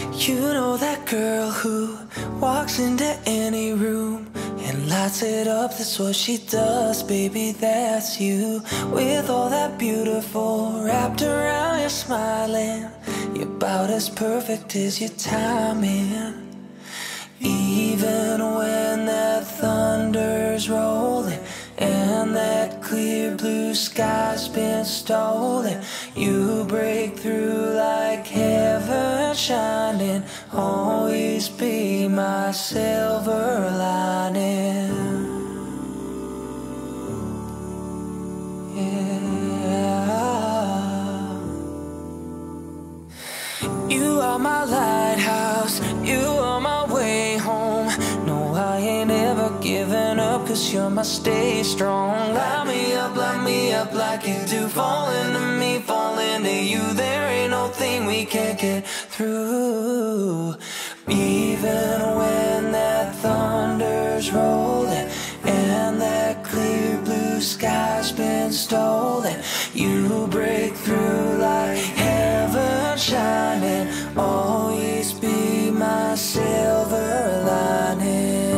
You know that girl who walks into any room and lights it up, that's what she does, baby, that's you. With all that beautiful wrapped around your smiling, you're about as perfect as your timing. Even when that thunder's rolling and that clear blue sky's been stolen, you break through like heaven shining. Always be my silver lining. Yeah. You are my lighthouse, you are my way home. No, I ain't ever giving up, 'cause you're my stay strong. Light me up like you do. Fall into me, fall into you. There ain't no thing we can't get through. Even when that thunder's rolling and that clear blue sky's been stolen, you break through like heaven shining. Always be my silver lining.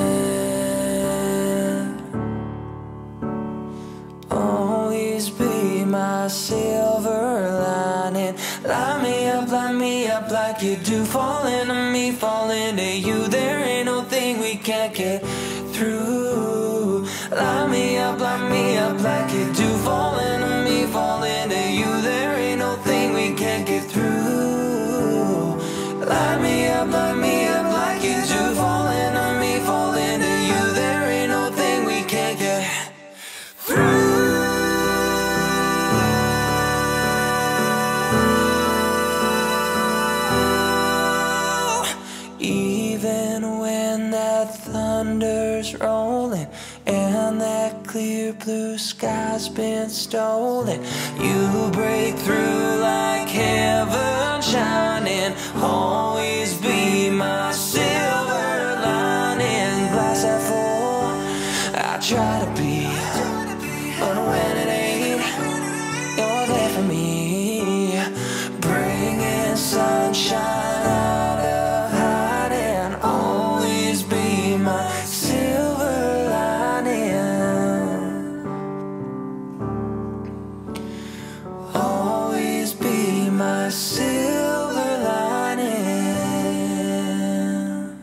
Always be my silver lining. Light me up like you do. Fall into me, fall into you. There ain't no thing we can't get through. Light me up like you do. Fall into me, fall into you. There ain't no thing we can't get through. Light me up like you do. Fall into me, fall into you. There ain't no thing we can't get through. Even when that thunder's rolling and that clear blue sky's been stolen, you break through like heaven shining. Always be my silver lining. Glass half full, I try to be, but when it ain't, you're there for me, bringing sunshine out of hiding. Always be my silver lining. Always be my silver lining.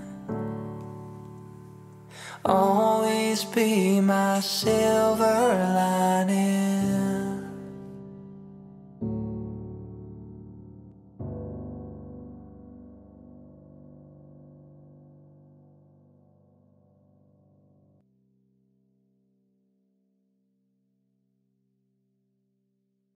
Always be my silver lining.